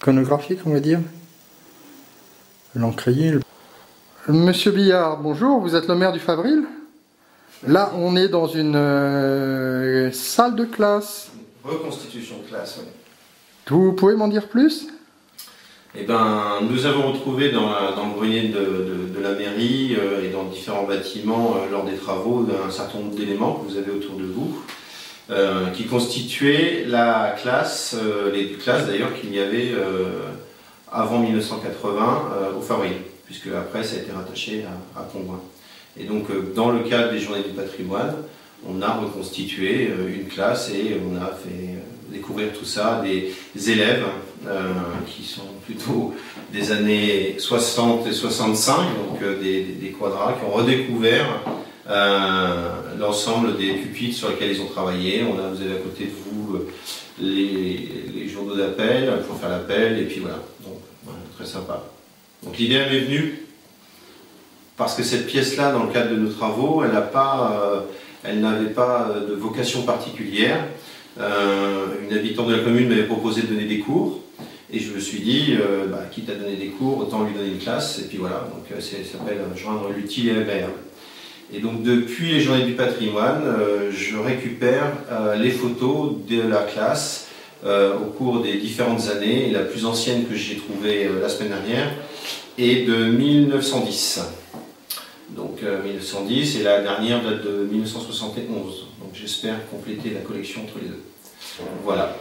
iconographique, on va dire. L'encrier. Monsieur Billard, bonjour, vous êtes le maire du Favril. Là, on est dans une salle de classe. Reconstitution de classe, oui. Vous pouvez m'en dire plus? Eh ben, nous avons retrouvé dans le grenier de la mairie et dans différents bâtiments lors des travaux un certain nombre d'éléments que vous avez autour de vous qui constituaient la classe, les classes d'ailleurs qu'il y avait avant 1980 au Favril, puisque après ça a été rattaché à Congoin. Et donc dans le cadre des Journées du patrimoine, on a reconstitué une classe et on a fait découvrir tout ça à des élèves qui sont plutôt des années 60 et 65, donc des quadras, qui ont redécouvert l'ensemble des pupitres sur lesquels ils ont travaillé. Vous avez à côté de vous les journaux d'appel pour faire l'appel, et puis voilà, donc voilà, très sympa. Donc l'idée m'est venue parce que cette pièce-là, dans le cadre de nos travaux, elle n'avait pas de vocation particulière. Une habitante de la commune m'avait proposé de donner des cours et je me suis dit, quitte à donner des cours, autant lui donner une classe, et puis voilà, donc ça s'appelle joindre l'utile et l'agréable. Et donc depuis les Journées du patrimoine, je récupère les photos de la classe au cours des différentes années, et la plus ancienne que j'ai trouvée la semaine dernière est de 1910. Donc 1910, et la dernière date de 1971, donc j'espère compléter la collection entre les deux. Voilà.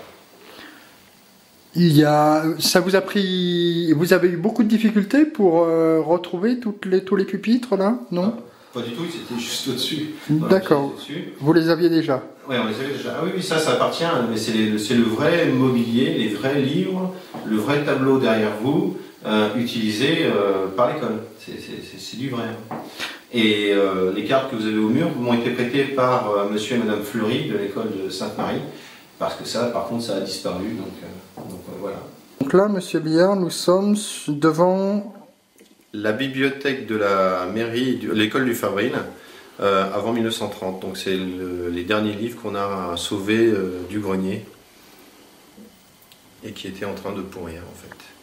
Ça vous a pris... Vous avez eu beaucoup de difficultés pour retrouver tous les pupitres là, non? Pas du tout, c'était juste au-dessus. D'accord. Vous les aviez déjà? Oui, on les avait déjà. Ah oui, ça appartient, mais c'est le vrai mobilier, les vrais livres, le vrai tableau derrière vous, utilisé par l'école. C'est du vrai. Et les cartes que vous avez au mur m'ont été prêtées par monsieur et madame Fleury de l'école de Sainte-Marie, parce que ça, par contre, ça a disparu, donc voilà. Donc là, monsieur Billard, nous sommes devant la bibliothèque de la mairie, de l'école du Favril, avant 1930. Donc c'est les derniers livres qu'on a sauvés du grenier et qui étaient en train de pourrir en fait.